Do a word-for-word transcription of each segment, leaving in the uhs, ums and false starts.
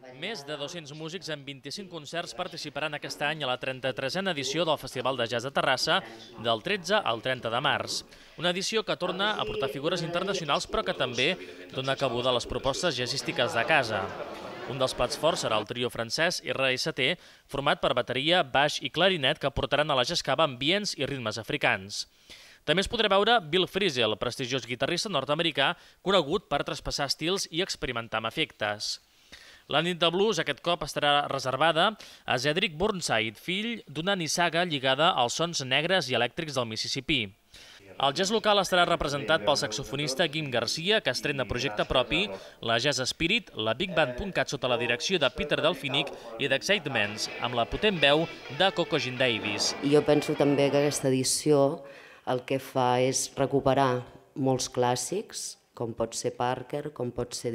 Més de dos-cents músics en vint-i-cinc concerts participaran aquest any a la trenta-tresena edició del Festival de Jazz de Terrassa del tretze al trenta de març. Una edició que torna a portar figures internacionals però que també dona cabuda a les propostes jazzístiques de casa. Un dels plats forts serà el trio francès R S T, format per bateria, baix i clarinet, que portaran a la Jazzcava ambients i ritmes africans. També es podrà veure Bill Frisell, prestigiós guitarrista nord-americà, conegut per traspassar estils i experimentar amb efectes. La nit de blues aquest cop estarà reservada a Cedric Burnside, fill d'una nissaga lligada als sons negres i elèctrics del Mississipí. El jazz local estarà representat pel saxofonista Guim Garcia, que estrena projecte propi, la Jazz Spirit, la Big Band punt cat sota la direcció de Peter Delfinic i d'Excitements, amb la potent veu de Coco Jean Davis. Jo penso també que aquesta edició el que fa és recuperar molts clàssics, com pot ser Parker, com pot ser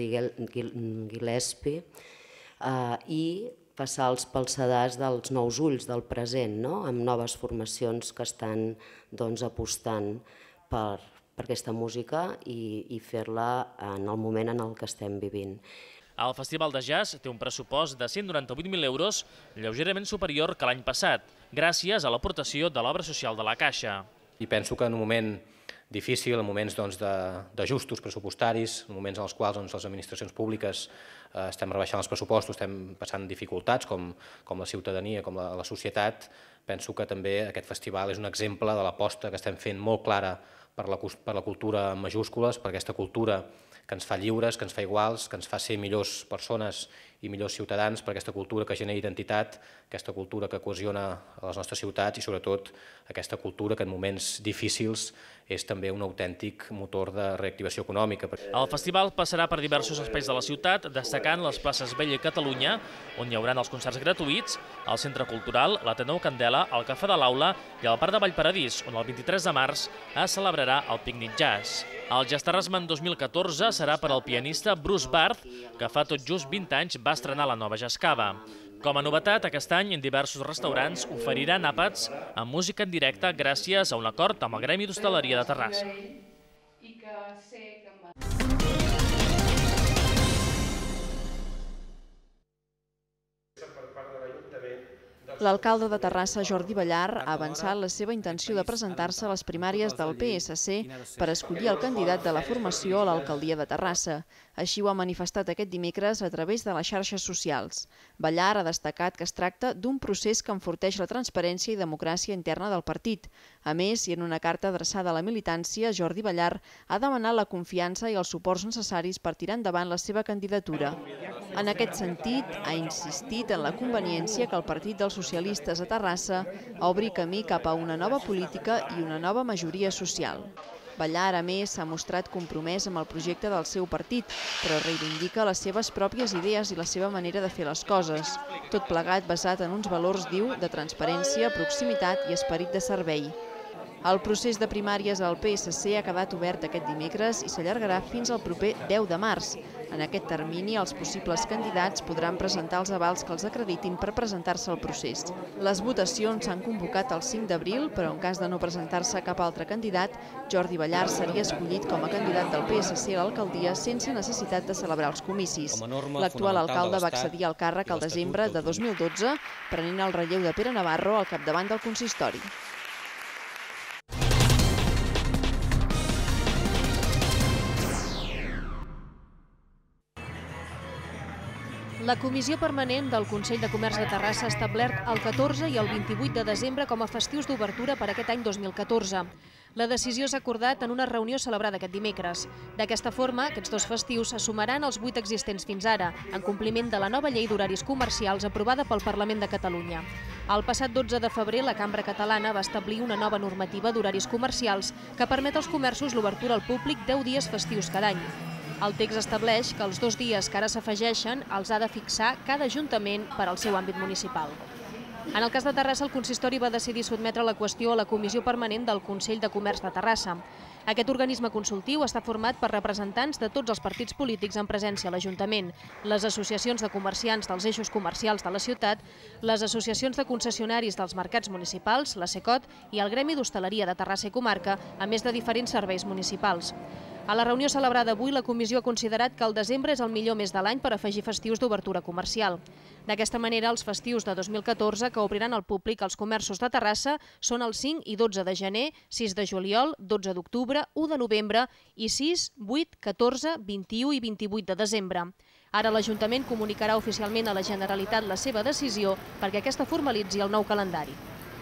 Gillespie, eh, i passar-los pels sedars dels nous ulls del present, no? Amb noves formacions que estan doncs, apostant per, per aquesta música i, i fer-la en el moment en el que estem vivint. El Festival de Jazz té un pressupost de cent noranta-vuit mil euros, lleugerament superior que l'any passat, gràcies a l'aportació de l'obra social de la Caixa. I penso que en un moment difícil, en moments d'ajustos pressupostaris, en moments en els quals les administracions públiques estem rebaixant els pressupostos, estem passant dificultats com la ciutadania, com la societat, penso que també aquest festival és un exemple de l'aposta que estem fent molt clara per la cultura en majúscules, per aquesta cultura que ens fa lliures, que ens fa iguals, que ens fa ser millors persones i millors ciutadans, per aquesta cultura que genera identitat, aquesta cultura que cohesiona a les nostres ciutats i sobretot aquesta cultura que en moments difícils és també un autèntic motor de reactivació econòmica. El festival passarà per diversos espais de la ciutat, destacant les places Vella i Catalunya, on hi haurà els concerts gratuïts, el Centre Cultural, l'Ateneu Candela, el Cafè de l'Aula i el Parc de Vallparadís, on el vint-i-tres de març es celebrarà el Picnic Jazz. El Jazz Terrassmen dos mil catorze serà per al pianista Bruce Barth, que fa tot just vint anys va estrenar la nova Jazzcava. Com a novetat, aquest any diversos restaurants oferiran àpats amb música en directe gràcies a un acord amb el Gremi d'Hostaleria de Terrassa. L'alcalde de Terrassa, Jordi Ballar, ha avançat la seva intenció de presentar-se a les primàries del P S C per escollir el candidat de la formació a l'alcaldia de Terrassa. Així ho ha manifestat aquest dimecres a través de les xarxes socials. Ballar ha destacat que es tracta d'un procés que enforteix la transparència i democràcia interna del partit. A més, i en una carta adreçada a la militància, Jordi Ballar ha demanat la confiança i els suports necessaris per tirar endavant la seva candidatura. En aquest sentit, ha insistit en la conveniència que el Partit dels Socialistes a Terrassa obri camí cap a una nova política i una nova majoria social. Ballar, a més, s'ha mostrat compromès amb el projecte del seu partit, però reivindica les seves pròpies idees i la seva manera de fer les coses. Tot plegat basat en uns valors, diu, de transparència, proximitat i esperit de servei. El procés de primàries al P S C ha quedat obert aquest dimecres i s'allargarà fins al proper deu de març. En aquest termini, els possibles candidats podran presentar els avals que els acreditin per presentar-se al procés. Les votacions s'han convocat el cinc d'abril, però en cas de no presentar-se cap altre candidat, Jordi Ballar seria escollit com a candidat del P S C a l'alcaldia sense necessitat de celebrar els comicis. L'actual alcalde va accedir al càrrec al desembre de dos mil dotze, prenent el relleu de Pere Navarro al capdavant del consistori. La Comissió Permanent del Consell de Comerç de Terrassa ha establert el catorze i el vint-i-vuit de desembre com a festius d'obertura per aquest any dos mil catorze. La decisió s'ha acordat en una reunió celebrada aquest dimecres. D'aquesta forma, aquests dos festius se sumaran als vuit existents fins ara, en compliment de la nova llei d'horaris comercials aprovada pel Parlament de Catalunya. El passat dotze de febrer, la Cambra Catalana va establir una nova normativa d'horaris comercials que permet als comerços l'obertura al públic deu dies festius cada any. El text estableix que els dos dies que ara s'afegeixen els ha de fixar cada ajuntament per al seu àmbit municipal. En el cas de Terrassa, el consistori va decidir sotmetre la qüestió a la Comissió Permanent del Consell de Comerç de Terrassa. Aquest organisme consultiu està format per representants de tots els partits polítics en presència a l'Ajuntament, les associacions de comerciants dels eixos comercials de la ciutat, les associacions de concessionaris dels mercats municipals, la SECOT, i el Gremi d'Hostaleria de Terrassa i Comarca, a més de diferents serveis municipals. A la reunió celebrada avui, la comissió ha considerat que el desembre és el millor mes de l'any per afegir festius d'obertura comercial. D'aquesta manera, els festius de dos mil catorze que obriran al públic als comerços de Terrassa són el cinc i dotze de gener, sis de juliol, dotze d'octubre, u de novembre i sis, vuit, catorze, vint-i-u i vint-i-vuit de desembre. Ara l'Ajuntament comunicarà oficialment a la Generalitat la seva decisió perquè aquesta formalitzi el nou calendari.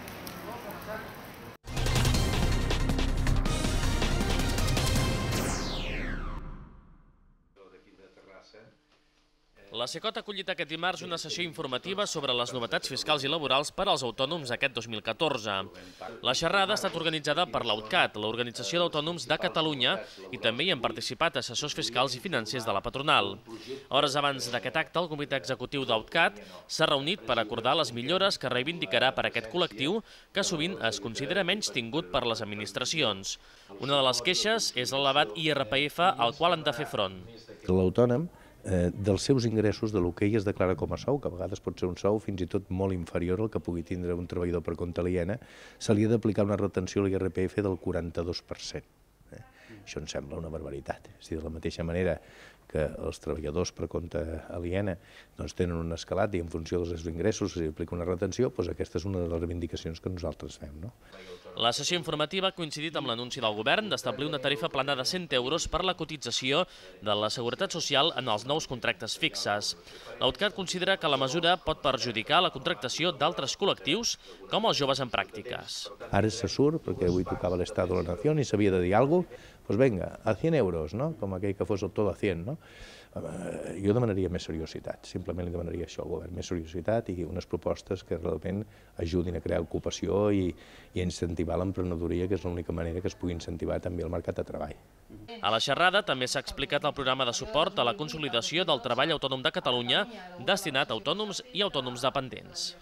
La Secot ha acollit aquest dimarts una sessió informativa sobre les novetats fiscals i laborals per als autònoms aquest dos mil catorze. La xerrada ha estat organitzada per l'AUTCAT, l'Organització d'Autònoms de Catalunya, i també hi han participat assessors fiscals i financers de la patronal. Hores abans d'aquest acte, el comitè executiu d'AUTCAT s'ha reunit per acordar les millores que reivindicarà per a aquest col·lectiu que sovint es considera menys tingut per les administracions. Una de les queixes és l'elevat I R P F al qual han de fer front. L'autònom, dels seus ingressos, de lo que ell es declara com a sou, que a vegades pot ser un sou fins i tot molt inferior al que pugui tindre un treballador per compte aliena, se li ha d'aplicar una retenció a l'I R P F del quaranta-dos per cent. Això em sembla una barbaritat. És a dir, de la mateixa manera que els treballadors per compte aliena tenen un escalat i en funció dels seus ingressos s'hi aplica una retenció, doncs aquesta és una de les reivindicacions que nosaltres fem. La sessió informativa ha coincidit amb l'anunci del govern d'establir una tarifa plana de cent euros per la cotització de la Seguretat Social en els nous contractes fixes. L'AUTCAT considera que la mesura pot perjudicar la contractació d'altres col·lectius, com els joves en pràctiques. Ara se surt, perquè avui tocava l'Estat de la Nació i s'havia de dir alguna cosa, doncs vinga, a cent euros, com aquell que fos el tot a cent. Jo demanaria més seriositat, simplement li demanaria això al govern, més seriositat i unes propostes que realment ajudin a crear ocupació i a incentivar l'emprenedoria, que és l'única manera que es pugui incentivar també el mercat de treball. A la xerrada també s'ha explicat el programa de suport a la consolidació del treball autònom de Catalunya destinat a autònoms i autònoms dependents.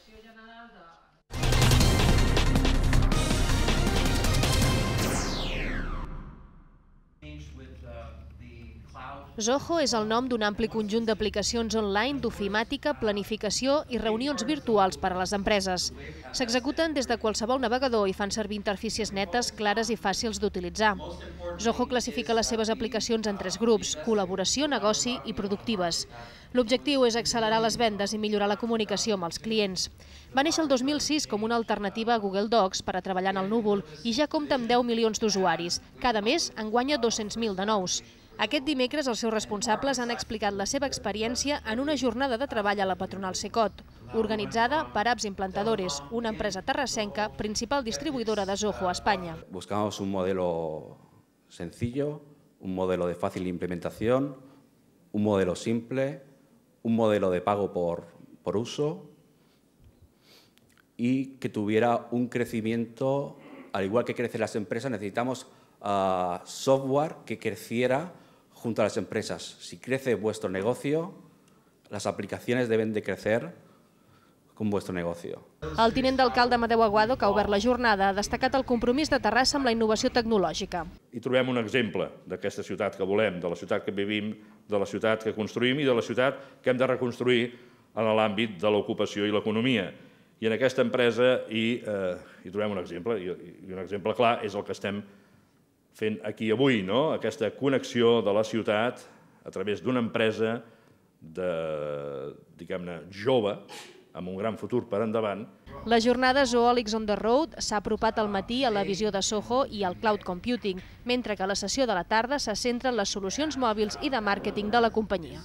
Zoho és el nom d'un ampli conjunt d'aplicacions online d'ofimàtica, planificació i reunions virtuals per a les empreses. S'executen des de qualsevol navegador i fan servir interfícies netes, clares i fàcils d'utilitzar. Zoho classifica les seves aplicacions en tres grups: col·laboració, negoci i productives. L'objectiu és accelerar les vendes i millorar la comunicació amb els clients. Va néixer el dos mil sis com una alternativa a Google Docs per a treballar en el núvol i ja compta amb deu milions d'usuaris. Cada mes en guanya dos-cents mil de nous. Aquest dimecres els seus responsables han explicat la seva experiència en una jornada de treball a la patronal Secot, organitzada per Apps Implantadores, una empresa terrassenca, principal distribuïdora de Zoho a Espanya. Buscamos un modelo sencillo, un modelo de fácil implementación, un modelo simple, un modelo de pago por, por uso y que tuviera un crecimiento, al igual que crecen las empresas, necesitamos uh, software que creciera junto a las empresas. Si crece vuestro negocio, las aplicaciones deben de crecer con vuestro negocio. El tinent d'alcalde Amadeu Aguado, que ha obert la jornada, ha destacat el compromís de Terrassa amb la innovació tecnològica. I trobem un exemple d'aquesta ciutat que volem, de la ciutat que vivim, de la ciutat que construïm i de la ciutat que hem de reconstruir en l'àmbit de l'ocupació i l'economia. I en aquesta empresa hi, eh, hi trobem un exemple, i un exemple clar és el que estem fent aquí avui, no? Aquesta connexió de la ciutat a través d'una empresa de, diguem-ne, jove, amb un gran futur per endavant. La jornada Zoholics on the Road s'ha apropat al matí a la visió de Zoho i al cloud computing, mentre que la sessió de la tarda se centra en les solucions mòbils i de màrqueting de la companyia.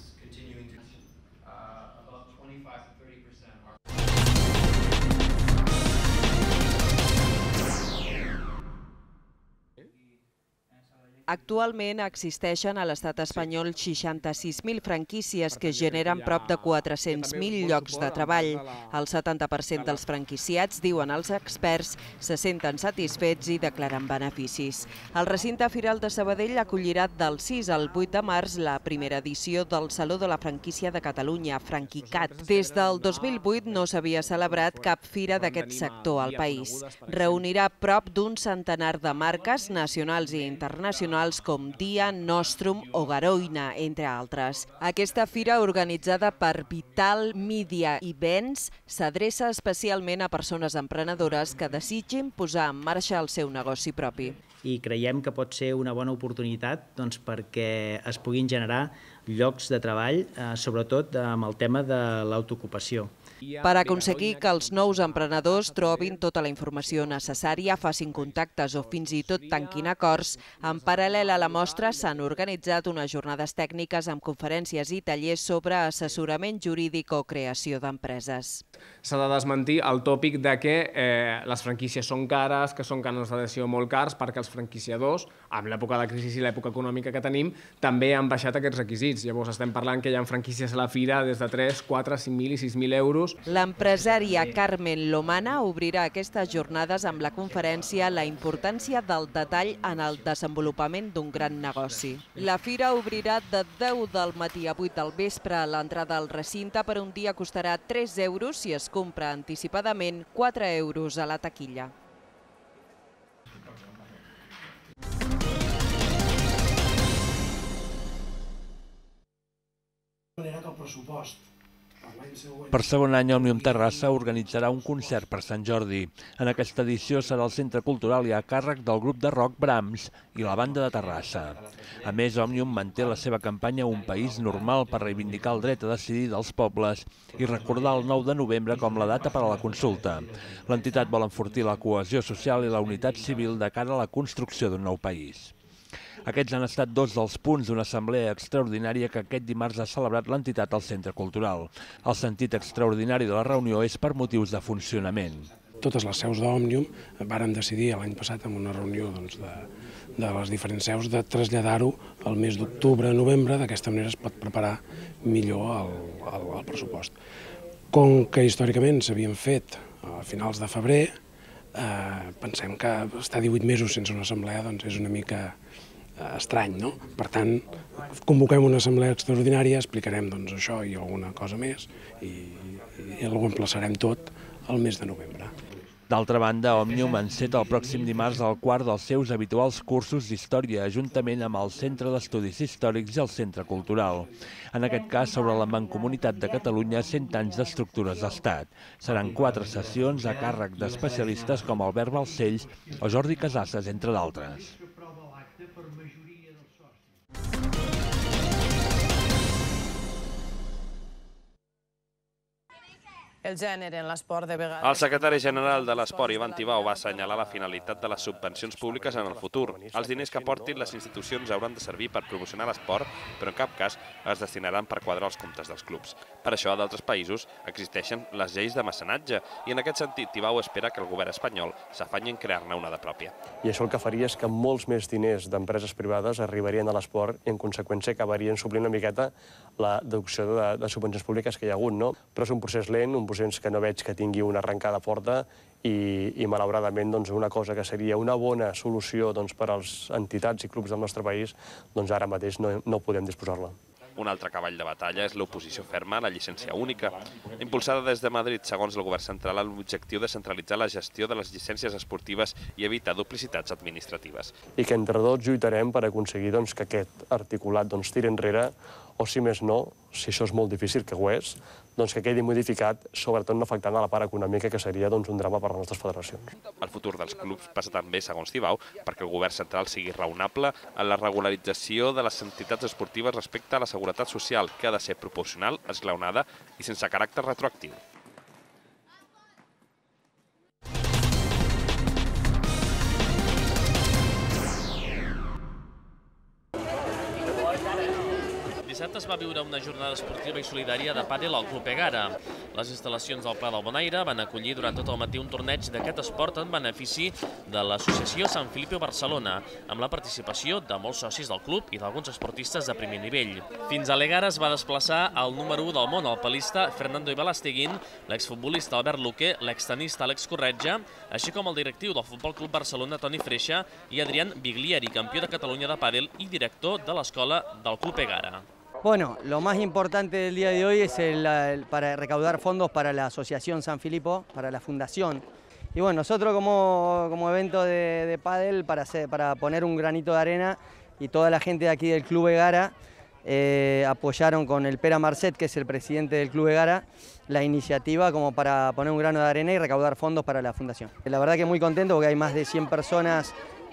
Actualment existeixen a l'estat espanyol seixanta-sis mil franquícies que generen prop de quatre-cents mil llocs de treball. El setanta per cent dels franquiciats, diuen els experts, se senten satisfets i declaren beneficis. El recinte Firal de Sabadell acollirà del sis al vuit de març la primera edició del Saló de la Franquícia de Catalunya, Franquicat. Des del dos mil vuit no s'havia celebrat cap fira d'aquest sector al país. Reunirà prop d'un centenar de marques nacionals i internacionals com Dia, Nostrum o Garoina, entre altres. Aquesta fira, organitzada per Vital Media Events, s'adreça especialment a persones emprenedores que desitgin posar en marxa el seu negoci propi. i creiem que pot ser una bona oportunitat doncs, perquè es puguin generar llocs de treball, eh, sobretot amb el tema de l'autoocupació. Per aconseguir que els nous emprenedors trobin tota la informació necessària, facin contactes o fins i tot tanquin acords, en paral·lel a la mostra s'han organitzat unes jornades tècniques amb conferències i tallers sobre assessorament jurídic o creació d'empreses. S'ha de desmentir el tòpic de que eh, les franquícies són cares, que són cànons d'adhesió molt cars, perquè els franquiciadors, amb l'època de crisi i l'època econòmica que tenim, també han baixat aquests requisits. Llavors estem parlant que hi ha franquícies a la fira des de tres, quatre, cinc mil i sis mil euros. L'empresària Carmen Lomana obrirà aquestes jornades amb la conferència La importància del detall en el desenvolupament d'un gran negoci. La fira obrirà de deu del matí a vuit del vespre. L'entrada al recinte per un dia costarà tres euros si es compra anticipadament, quatre euros a la taquilla. Per segon any, Òmnium Terrassa organitzarà un concert per Sant Jordi. En aquesta edició serà el Centre Cultural i a càrrec del grup de rock Brahms i la banda de Terrassa. A més, Òmnium manté la seva campanya Un país normal per reivindicar el dret a decidir dels pobles i recordar el nou de novembre com la data per a la consulta. L'entitat vol enfortir la cohesió social i la unitat civil de cara a la construcció d'un nou país. Aquests han estat dos dels punts d'una assemblea extraordinària que aquest dimarts ha celebrat l'entitat al Centre Cultural. El sentit extraordinari de la reunió és per motius de funcionament. Totes les seus d'Òmnium varen decidir l'any passat en una reunió doncs, de, de les diferents seus de traslladar-ho al mes d'octubre-novembre, d'aquesta manera es pot preparar millor el, el, el pressupost. Com que històricament s'havien fet a finals de febrer, eh, pensem que estar divuit mesos sense una assemblea doncs, és una mica estrany, no? Per tant, convoquem una assemblea extraordinària, explicarem doncs, això i alguna cosa més i, i ho emplaçarem tot al mes de novembre. D'altra banda, Òmnium enceta el pròxim dimarts el quart dels seus habituals cursos d'història, juntament amb el Centre d'Estudis Històrics i el Centre Cultural. En aquest cas, sobre la Mancomunitat de Catalunya, cent anys d'estructures d'estat. Seran quatre sessions a càrrec d'especialistes com Albert Balcells o Jordi Casasses, entre d'altres. El gènere en l'esport de vegades... El secretari general de l'Esport, Ivan Tibau, va assenyalar la finalitat de les subvencions públiques en el futur. Els diners que aportin les institucions hauran de servir per promocionar l'esport, però en cap cas es destinaran per quadrar els comptes dels clubs. Per això, a d'altres països existeixen les lleis de mecenatge i en aquest sentit Tibau espera que el govern espanyol s'afanyi en crear-ne una de pròpia. I això el que faria és que molts més diners d'empreses privades arribarien a l'esport i en conseqüència acabarien suplint una miqueta la deducció de, de subvencions públiques que hi ha hagut, no? Però és un procés lent, un procés que no veig que tingui una arrencada forta i, i malauradament doncs, una cosa que seria una bona solució doncs, per als entitats i clubs del nostre país, doncs ara mateix no, no podem disposar-la. Un altre cavall de batalla és l'oposició ferma a la llicència única. Impulsada des de Madrid, segons el govern central, amb l'objectiu de centralitzar la gestió de les llicències esportives i evitar duplicitats administratives. I que entre tots lluitarem per aconseguir doncs, que aquest articulat doncs, tiri enrere, o si més no, si això és molt difícil, que ho és, doncs que quedi modificat, sobretot no afectant a la part econòmica, que seria doncs, un drama per a les nostres federacions. El futur dels clubs passa també, segons Tibau, perquè el govern central sigui raonable en la regularització de les entitats esportives respecte a la seguretat social, que ha de ser proporcional, esglaonada i sense caràcter retroactiu. Dissabte es va viure una jornada esportiva i solidària de pàdel al Club Egara. Les instal·lacions del Pla del Bonaire van acollir durant tot el matí un torneig d'aquest esport en benefici de l'associació Sant Filipe Barcelona, amb la participació de molts socis del club i d'alguns esportistes de primer nivell. Fins a l'Egara es va desplaçar el número u del món, el palista Fernando Ibalasteguín, l'exfutbolista Albert Luque, l'extenista Àlex Corretja, així com el directiu del Futbol Club Barcelona, Toni Freixa, i Adrián Biglieri, campió de Catalunya de pàdel i director de l'escola del Club Egara. Bueno, lo más importante del día de hoy es el, el, para recaudar fondos para la Asociación San Filipo, para la fundación. Y bueno, nosotros como, como evento de, de pádel para, hacer, para poner un granito de arena y toda la gente de aquí del Club Egara eh, apoyaron con el Pera Marcet, que es el presidente del Club Egara, la iniciativa como para poner un grano de arena y recaudar fondos para la fundación. La verdad que muy contento porque hay más de cien personas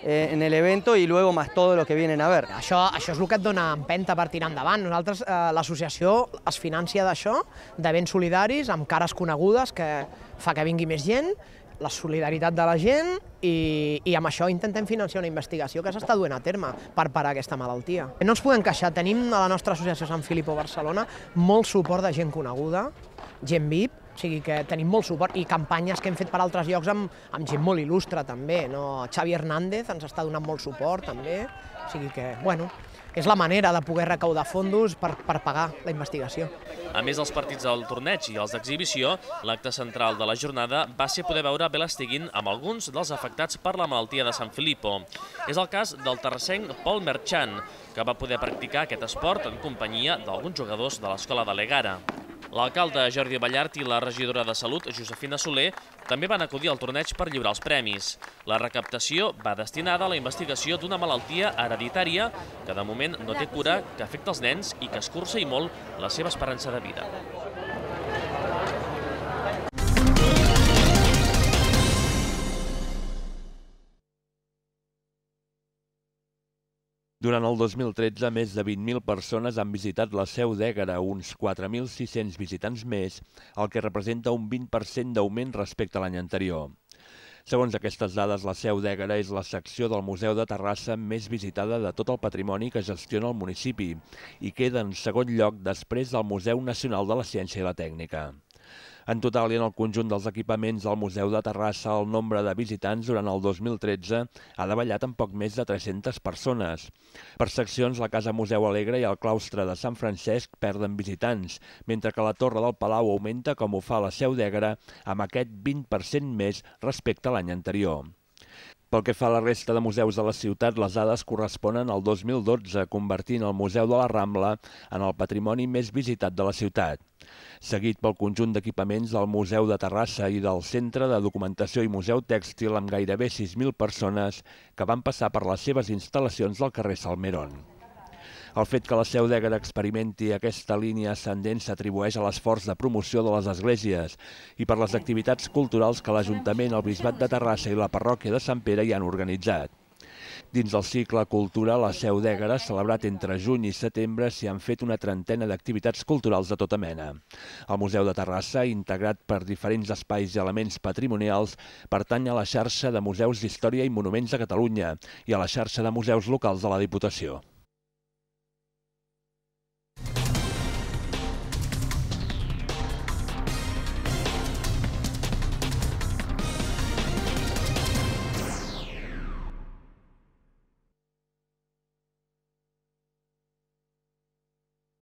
eh, en el evento y luego más todo lo que vienen a ver. Això, això és el que et dona empenta per tirar endavant. Nosaltres, eh, l'associació es financia d'això, d'events solidaris, amb cares conegudes, que fa que vingui més gent, la solidaritat de la gent i, i amb això intentem financiar una investigació que s'està duent a terme per parar aquesta malaltia. No ens podem queixar, tenim a la nostra associació Sant Filippo Barcelona molt suport de gent coneguda, gent V I P, o sigui que tenim molt suport i campanyes que hem fet per altres llocs amb, amb gent molt il·lustre també, no? Xavi Hernández ens està donant molt suport també, o sigui que, bueno, és la manera de poder recaudar fondos per, per pagar la investigació. A més dels partits del torneig i els d'exhibició, l'acte central de la jornada va ser poder veure Belasteguin amb alguns dels afectats per la malaltia de Sant Filippo. És el cas del terrassenc Pol Merchan, que va poder practicar aquest esport en companyia d'alguns jugadors de l'escola de l'Egara. L'alcalde Jordi Ballart i la regidora de Salut, Josefina Soler, també van acudir al torneig per lliurar els premis. La recaptació va destinada a la investigació d'una malaltia hereditària que de moment no té cura, que afecta els nens i que escurça i molt la seva esperança de vida. Durant el dos mil tretze, més de vint mil persones han visitat la Seu d'Ègara, uns quatre mil sis-cents visitants més, el que representa un vint per cent d'augment respecte a l'any anterior. Segons aquestes dades, la Seu d'Ègara és la secció del Museu de Terrassa més visitada de tot el patrimoni que gestiona el municipi i queda en segon lloc després del Museu Nacional de la Ciència i la Tècnica. En total i en el conjunt dels equipaments del Museu de Terrassa, el nombre de visitants durant el dos mil tretze ha davallat en poc més de tres-centes persones. Per seccions, la Casa Museu Alegre i el claustre de Sant Francesc perden visitants, mentre que la Torre del Palau augmenta com ho fa la Seu d'Ègara amb aquest vint per cent més respecte a l'any anterior. Pel que fa a la resta de museus de la ciutat, les dades corresponen al dos mil dotze, convertint el Museu de la Rambla en el patrimoni més visitat de la ciutat, seguit pel conjunt d'equipaments del Museu de Terrassa i del Centre de Documentació i Museu Tèxtil amb gairebé sis mil persones que van passar per les seves instal·lacions del carrer Salmerón. El fet que la Seu d'Ègara experimenti aquesta línia ascendent s'atribueix a l'esforç de promoció de les esglésies i per les activitats culturals que l'Ajuntament, el Bisbat de Terrassa i la Parròquia de Sant Pere hi han organitzat. Dins del cicle Cultura, la Seu d'Ègara, celebrat entre juny i setembre, s'hi han fet una trentena d'activitats culturals de tota mena. El Museu de Terrassa, integrat per diferents espais i elements patrimonials, pertany a la xarxa de Museus d'Història i Monuments de Catalunya i a la xarxa de museus locals de la Diputació.